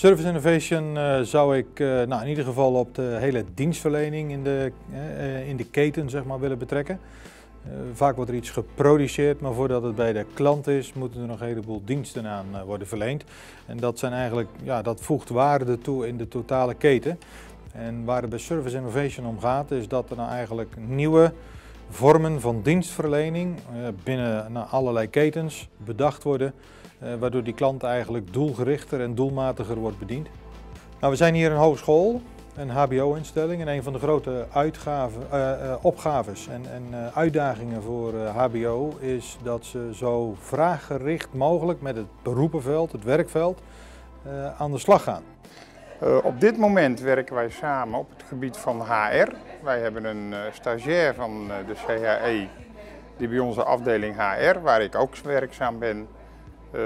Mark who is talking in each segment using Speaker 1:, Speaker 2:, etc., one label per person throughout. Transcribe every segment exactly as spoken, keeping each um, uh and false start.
Speaker 1: Service Innovation uh, zou ik uh, nou, in ieder geval op de hele dienstverlening in de, uh, in de keten zeg maar, willen betrekken. Uh, vaak wordt er iets geproduceerd, maar voordat het bij de klant is, moeten er nog een heleboel diensten aan uh, worden verleend. En dat, zijn eigenlijk, ja, dat voegt waarde toe in de totale keten. En waar het bij Service Innovation om gaat, is dat er nou eigenlijk nieuwe vormen van dienstverlening uh, binnen nou, allerlei ketens bedacht worden. Uh, waardoor die klant eigenlijk doelgerichter en doelmatiger wordt bediend. Nou, we zijn hier een hogeschool, een H B O-instelling en een van de grote uitgaven, uh, uh, opgaves en, en uh, uitdagingen voor uh, H B O is dat ze zo vraaggericht mogelijk met het beroepenveld, het werkveld, uh, aan de slag gaan.
Speaker 2: Uh, op dit moment werken wij samen op het gebied van H R. Wij hebben een uh, stagiair van uh, de C H E die bij onze afdeling H R, waar ik ook werkzaam ben, Uh,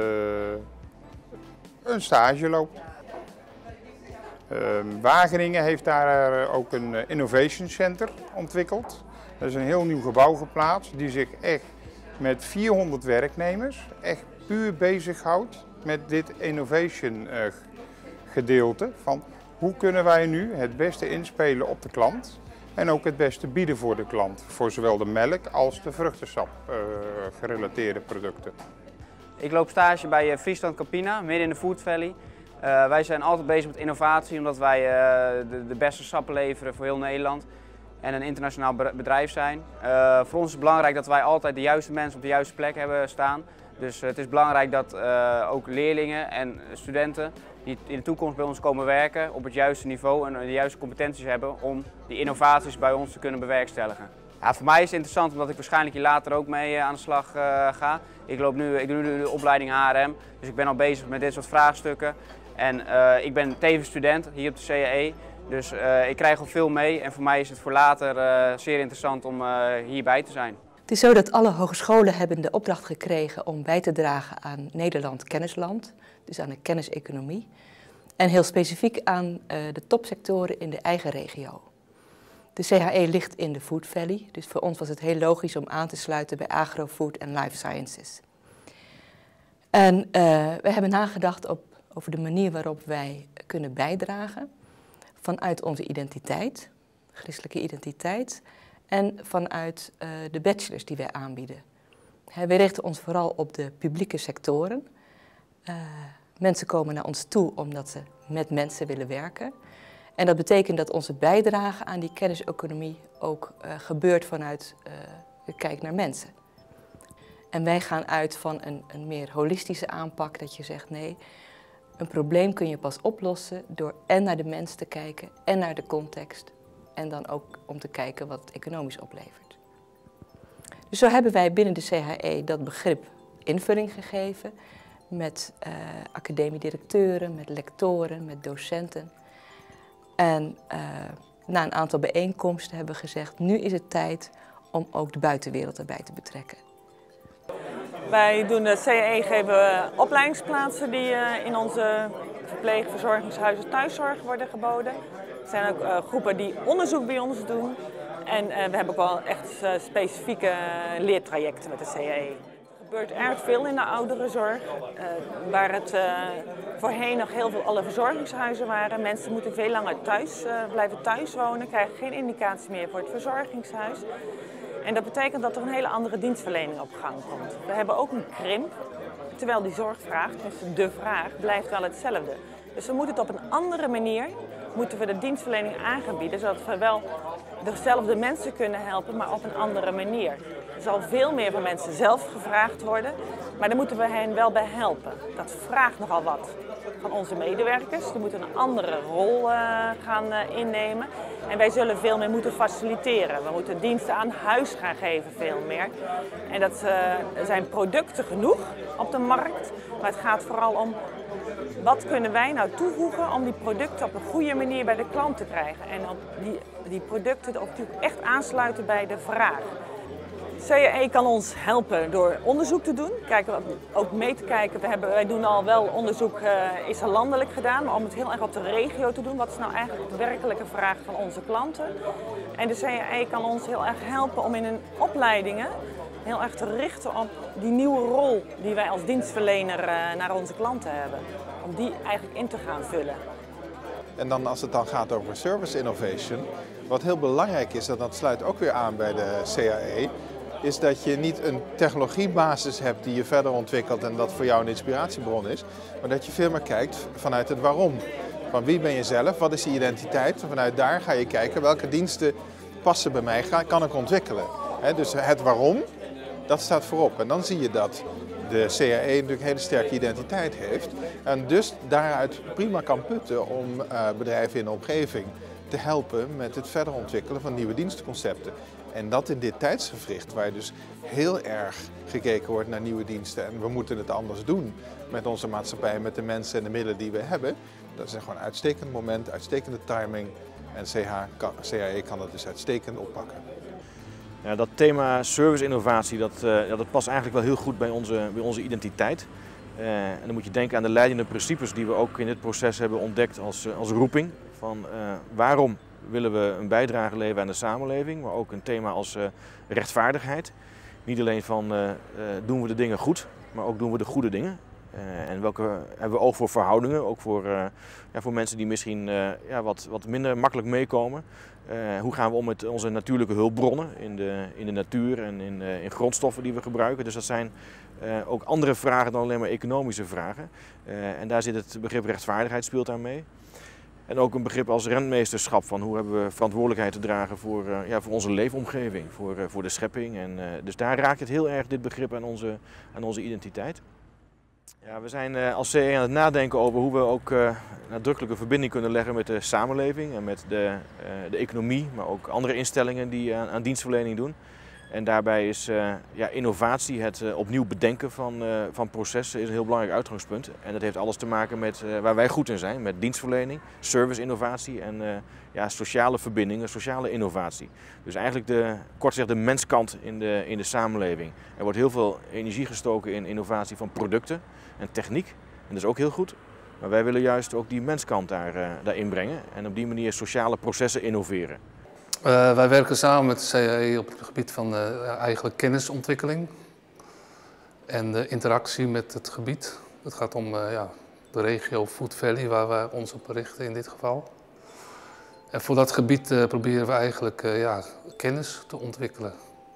Speaker 2: een stage loopt. Uh, Wageningen heeft daar uh, ook een uh, Innovation Center ontwikkeld. Dat is een heel nieuw gebouw geplaatst die zich echt met vierhonderd werknemers echt puur bezighoudt met dit innovation uh, gedeelte van hoe kunnen wij nu het beste inspelen op de klant en ook het beste bieden voor de klant, voor zowel de melk als de vruchtensap uh, gerelateerde producten.
Speaker 3: Ik loop stage bij Friesland Campina, midden in de Food Valley. Uh, wij zijn altijd bezig met innovatie omdat wij uh, de, de beste sappen leveren voor heel Nederland en een internationaal bedrijf zijn. Uh, voor ons is het belangrijk dat wij altijd de juiste mensen op de juiste plek hebben staan. Dus uh, het is belangrijk dat uh, ook leerlingen en studenten die in de toekomst bij ons komen werken op het juiste niveau en de juiste competenties hebben om die innovaties bij ons te kunnen bewerkstelligen. Ja, voor mij is het interessant omdat ik waarschijnlijk hier later ook mee uh, aan de slag uh, ga. Ik, loop nu, ik doe nu de opleiding H R M, dus ik ben al bezig met dit soort vraagstukken. En uh, ik ben tevens student hier op de C H E, dus uh, ik krijg al veel mee. En voor mij is het voor later uh, zeer interessant om uh, hierbij te zijn.
Speaker 4: Het is zo dat alle hogescholen hebben de opdracht gekregen om bij te dragen aan Nederland kennisland, dus aan de kenniseconomie. En heel specifiek aan uh, de topsectoren in de eigen regio. De C H E ligt in de Food Valley, dus voor ons was het heel logisch om aan te sluiten bij agro, food en life sciences. En uh, we hebben nagedacht op, over de manier waarop wij kunnen bijdragen vanuit onze identiteit, christelijke identiteit, en vanuit uh, de bachelors die wij aanbieden. He, wij richten ons vooral op de publieke sectoren. Uh, mensen komen naar ons toe omdat ze met mensen willen werken. En dat betekent dat onze bijdrage aan die kenniseconomie ook uh, gebeurt vanuit uh, de kijk naar mensen. En wij gaan uit van een, een meer holistische aanpak, dat je zegt nee, een probleem kun je pas oplossen door en naar de mens te kijken en naar de context. En dan ook om te kijken wat het economisch oplevert. Dus zo hebben wij binnen de C H E dat begrip invulling gegeven met uh, academiedirecteuren, met lectoren, met docenten. En uh, na een aantal bijeenkomsten hebben we gezegd, nu is het tijd om ook de buitenwereld erbij te betrekken.
Speaker 5: Wij doen de C H E geven opleidingsplaatsen die uh, in onze verpleeg-, verzorgingshuizen thuiszorg worden geboden. Er zijn ook uh, groepen die onderzoek bij ons doen. En uh, we hebben ook wel echt uh, specifieke uh, leertrajecten met de C H E. Er gebeurt erg veel in de ouderenzorg, uh, waar het uh, voorheen nog heel veel alle verzorgingshuizen waren. Mensen moeten veel langer thuis uh, blijven thuis wonen, krijgen geen indicatie meer voor het verzorgingshuis. En dat betekent dat er een hele andere dienstverlening op gang komt. We hebben ook een krimp, terwijl die zorgvraag, dus de vraag, blijft wel hetzelfde. Dus we moeten het op een andere manier, moeten we de dienstverlening aanbieden, zodat we wel dezelfde mensen kunnen helpen, maar op een andere manier. Er zal veel meer van mensen zelf gevraagd worden, maar daar moeten we hen wel bij helpen. Dat vraagt nogal wat van onze medewerkers. Die moeten een andere rol uh, gaan uh, innemen. En wij zullen veel meer moeten faciliteren. We moeten diensten aan huis gaan geven, veel meer. En dat uh, er zijn producten genoeg op de markt, maar het gaat vooral om wat kunnen wij nou toevoegen om die producten op een goede manier bij de klant te krijgen. En om die, die producten ook echt aansluiten bij de vraag. C H E kan ons helpen door onderzoek te doen, kijken, ook mee te kijken. We hebben, wij doen al wel onderzoek, uh, is al landelijk gedaan, maar om het heel erg op de regio te doen. Wat is nou eigenlijk de werkelijke vraag van onze klanten? En de C H E kan ons heel erg helpen om in hun opleidingen heel erg te richten op die nieuwe rol die wij als dienstverlener uh, naar onze klanten hebben. Om om die eigenlijk in te gaan vullen.
Speaker 6: En dan als het dan gaat over service innovation, wat heel belangrijk is, en dat sluit ook weer aan bij de C A E, is dat je niet een technologiebasis hebt die je verder ontwikkelt en dat voor jou een inspiratiebron is, maar dat je veel meer kijkt vanuit het waarom. Van wie ben je zelf, wat is je identiteit? En vanuit daar ga je kijken welke diensten passen bij mij, kan ik ontwikkelen. He, dus het waarom, dat staat voorop. En dan zie je dat de C A E natuurlijk een hele sterke identiteit heeft en dus daaruit prima kan putten om uh, bedrijven in de omgeving te helpen met het verder ontwikkelen van nieuwe dienstenconcepten. En dat in dit tijdsgevricht, waar dus heel erg gekeken wordt naar nieuwe diensten en we moeten het anders doen met onze maatschappij, met de mensen en de middelen die we hebben. Dat is gewoon een uitstekend moment, uitstekende timing en C A E kan dat dus uitstekend oppakken.
Speaker 7: Ja, dat thema service innovatie, dat, uh, ja, dat past eigenlijk wel heel goed bij onze, bij onze identiteit. Uh, en dan moet je denken aan de leidende principes die we ook in dit proces hebben ontdekt als, uh, als roeping. Van uh, waarom willen we een bijdrage leveren aan de samenleving, maar ook een thema als uh, rechtvaardigheid. Niet alleen van uh, uh, doen we de dingen goed, maar ook doen we de goede dingen. Uh, en welke hebben we oog voor verhoudingen, ook voor, uh, ja, voor mensen die misschien uh, ja, wat, wat minder makkelijk meekomen. Uh, hoe gaan we om met onze natuurlijke hulpbronnen in de, in de natuur en in, uh, in grondstoffen die we gebruiken. Dus dat zijn uh, ook andere vragen dan alleen maar economische vragen. Uh, en daar zit het begrip rechtvaardigheid speelt aan mee. En ook een begrip als rentmeesterschap, van hoe hebben we verantwoordelijkheid te dragen voor, uh, ja, voor onze leefomgeving, voor, uh, voor de schepping. En, uh, dus daar raakt het heel erg, dit begrip, aan onze, aan onze identiteit. Ja, we zijn uh, als C A E aan het nadenken over hoe we ook uh, nadrukkelijke verbinding kunnen leggen met de samenleving en met de, uh, de economie, maar ook andere instellingen die aan, aan dienstverlening doen. En daarbij is uh, ja, innovatie, het uh, opnieuw bedenken van, uh, van processen, is een heel belangrijk uitgangspunt. En dat heeft alles te maken met uh, waar wij goed in zijn, met dienstverlening, service-innovatie en uh, ja, sociale verbindingen, sociale innovatie. Dus eigenlijk de, kort gezegd de menskant in de, in de samenleving. Er wordt heel veel energie gestoken in innovatie van producten en techniek. En dat is ook heel goed. Maar wij willen juist ook die menskant daar, uh, daarin brengen en op die manier sociale processen innoveren.
Speaker 8: Uh, wij werken samen met de C A E op het gebied van uh, eigenlijk kennisontwikkeling en de interactie met het gebied. Het gaat om uh, ja, de regio Food Valley, waar wij ons op richten in dit geval. En voor dat gebied uh, proberen we eigenlijk uh, ja, kennis te ontwikkelen.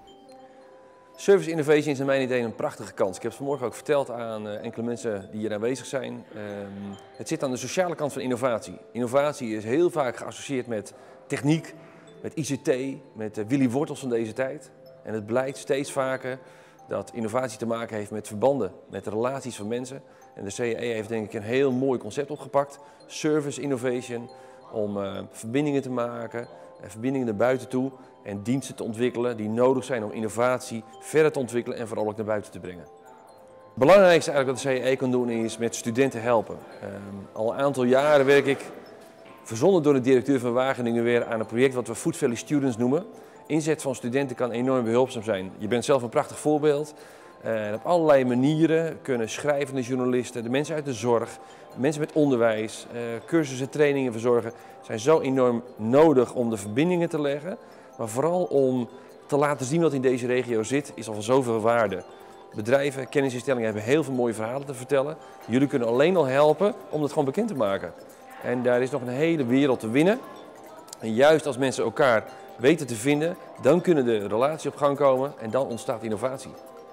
Speaker 9: Service innovation is in mijn idee een prachtige kans. Ik heb het vanmorgen ook verteld aan uh, enkele mensen die hier aanwezig zijn. Um, het zit aan de sociale kant van innovatie. Innovatie is heel vaak geassocieerd met techniek, met I C T, met de Willy Wortels van deze tijd. En het blijkt steeds vaker dat innovatie te maken heeft met verbanden, met de relaties van mensen. En de C A E heeft denk ik een heel mooi concept opgepakt. Service innovation, om uh, verbindingen te maken, uh, verbindingen naar buiten toe en diensten te ontwikkelen die nodig zijn om innovatie verder te ontwikkelen en vooral ook naar buiten te brengen. Het belangrijkste eigenlijk wat de C A E kan doen is met studenten helpen. Um, al een aantal jaren werk ik, verzonnen door de directeur van Wageningen, weer aan een project wat we Food Valley Students noemen. Inzet van studenten kan enorm behulpzaam zijn. Je bent zelf een prachtig voorbeeld. Uh, en op allerlei manieren kunnen schrijvende journalisten, de mensen uit de zorg, mensen met onderwijs, uh, cursussen, trainingen verzorgen, zijn zo enorm nodig om de verbindingen te leggen. Maar vooral om te laten zien wat in deze regio zit, is al van zoveel waarde. Bedrijven, kennisinstellingen hebben heel veel mooie verhalen te vertellen. Jullie kunnen alleen al helpen om dat gewoon bekend te maken. En daar is nog een hele wereld te winnen. En juist als mensen elkaar weten te vinden, dan kunnen de relaties op gang komen en dan ontstaat innovatie.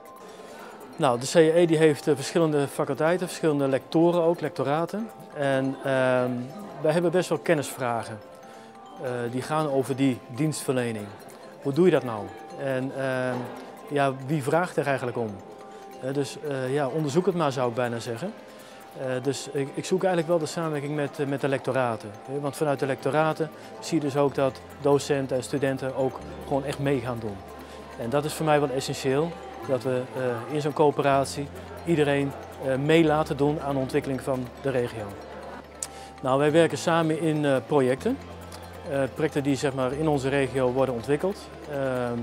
Speaker 10: Nou, de C A E die heeft uh, verschillende faculteiten, verschillende lectoren ook, lectoraten. En uh, wij hebben best wel kennisvragen. Uh, die gaan over die dienstverlening. Hoe doe je dat nou? En uh, ja, wie vraagt er eigenlijk om? Uh, dus uh, ja, onderzoek het maar, zou ik bijna zeggen. Uh, dus ik, ik zoek eigenlijk wel de samenwerking met, uh, met de lectoraten. Uh, want vanuit de lectoraten zie je dus ook dat docenten en studenten ook gewoon echt mee gaan doen. En dat is voor mij wel essentieel, dat we uh, in zo'n coöperatie iedereen uh, mee laten doen aan de ontwikkeling van de regio. Nou, wij werken samen in uh, projecten. Uh, projecten die zeg maar, in onze regio worden ontwikkeld. Uh,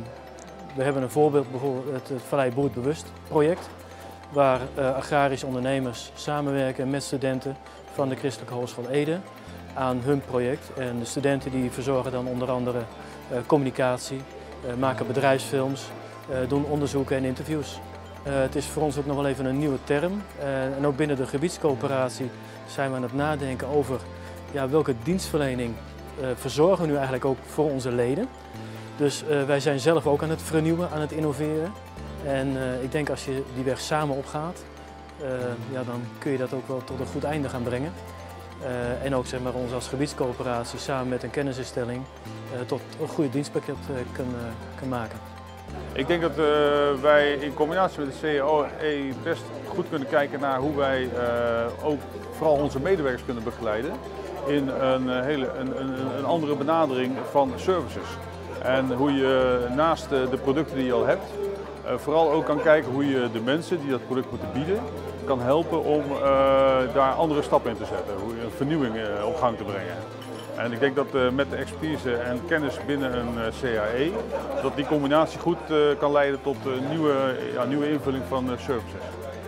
Speaker 10: we hebben een voorbeeld, bijvoorbeeld het, het Vallei Boert Bewust project, waar uh, agrarische ondernemers samenwerken met studenten van de Christelijke Hogeschool Ede aan hun project. En de studenten die verzorgen dan onder andere uh, communicatie, uh, maken bedrijfsfilms, uh, doen onderzoeken en interviews. Uh, het is voor ons ook nog wel even een nieuwe term. Uh, en ook binnen de gebiedscoöperatie zijn we aan het nadenken over ja, welke dienstverlening uh, verzorgen we nu eigenlijk ook voor onze leden. Dus uh, wij zijn zelf ook aan het vernieuwen, aan het innoveren. En uh, ik denk als je die weg samen opgaat, uh, ja, dan kun je dat ook wel tot een goed einde gaan brengen. Uh, en ook zeg maar, ons als gebiedscoöperatie samen met een kennisinstelling uh, tot een goede dienstpakket uh, kunnen kan maken.
Speaker 11: Ik denk dat uh, wij in combinatie met de C A E best goed kunnen kijken naar hoe wij uh, ook vooral onze medewerkers kunnen begeleiden in een, hele, een, een, een andere benadering van services. En hoe je naast de, de producten die je al hebt, uh, vooral ook kan kijken hoe je de mensen die dat product moeten bieden, kan helpen om uh, daar andere stappen in te zetten. Hoe je een vernieuwing uh, op gang te brengen. En ik denk dat uh, met de expertise en kennis binnen een uh, C A E, dat die combinatie goed uh, kan leiden tot een nieuwe, ja, nieuwe invulling van uh, services.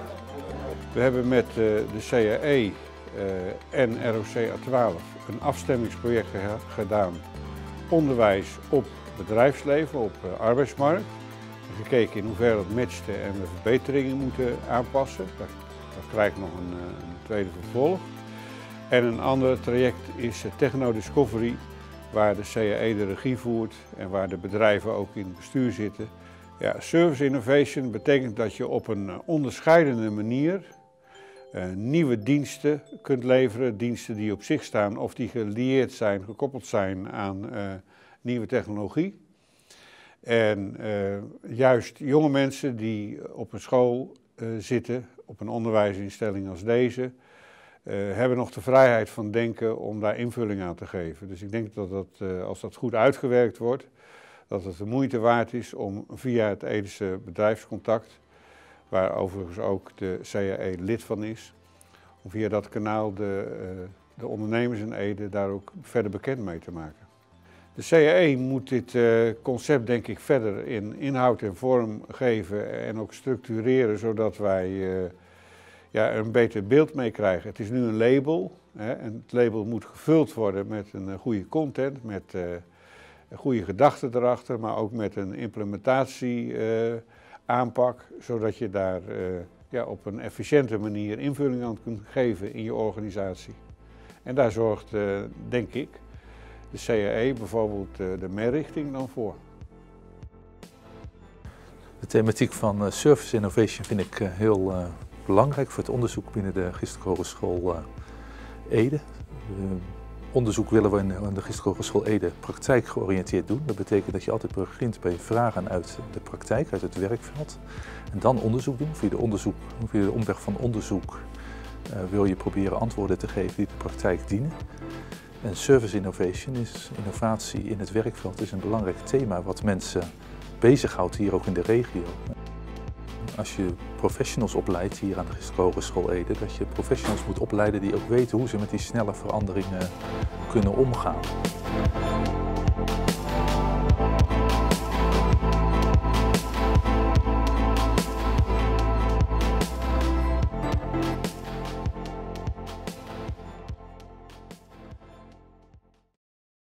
Speaker 12: We hebben met uh, de C A E uh, en R O C A twaalf een afstemmingsproject ge gedaan. Onderwijs op bedrijfsleven, op uh, arbeidsmarkt. Gekeken in hoeverre dat matchte en we verbeteringen moeten aanpassen. Dat, dat krijgt nog een, een tweede vervolg. En een ander traject is Techno Discovery, waar de C A E de regie voert en waar de bedrijven ook in het bestuur zitten. Ja, service innovation betekent dat je op een onderscheidende manier uh, nieuwe diensten kunt leveren. Diensten die op zich staan of die gelieerd zijn, gekoppeld zijn aan uh, nieuwe technologie. En uh, juist jonge mensen die op een school uh, zitten, op een onderwijsinstelling als deze, uh, hebben nog de vrijheid van denken om daar invulling aan te geven. Dus ik denk dat, dat uh, als dat goed uitgewerkt wordt, dat het de moeite waard is om via het Edese bedrijfscontact, waar overigens ook de C A E lid van is, om via dat kanaal de, uh, de ondernemers in Ede daar ook verder bekend mee te maken. De C A E moet dit uh, concept denk ik verder in inhoud en vorm geven en ook structureren, zodat wij uh, ja, er een beter beeld mee krijgen. Het is nu een label, hè, en het label moet gevuld worden met een uh, goede content, met uh, een goede gedachten erachter, maar ook met een implementatie uh, aanpak, zodat je daar uh, ja, op een efficiënte manier invulling aan kunt geven in je organisatie. En daar zorgt, uh, denk ik, de C A E bijvoorbeeld de meerichting dan voor.
Speaker 13: De thematiek van uh, Service Innovation vind ik uh, heel uh, belangrijk voor het onderzoek binnen de Gisterke Hogeschool uh, Ede. Uh, onderzoek willen we in de Gisterke Hogeschool Ede praktijkgeoriënteerd doen. Dat betekent dat je altijd begint bij vragen uit de praktijk, uit het werkveld. En dan onderzoek doen. Via de, onderzoek, via de omweg van onderzoek uh, wil je proberen antwoorden te geven die de praktijk dienen. En service innovation is innovatie in het werkveld is een belangrijk thema wat mensen bezighoudt hier ook in de regio. Als je professionals opleidt hier aan de Gisterke Hogeschool Ede, dat je professionals moet opleiden die ook weten hoe ze met die snelle veranderingen kunnen omgaan.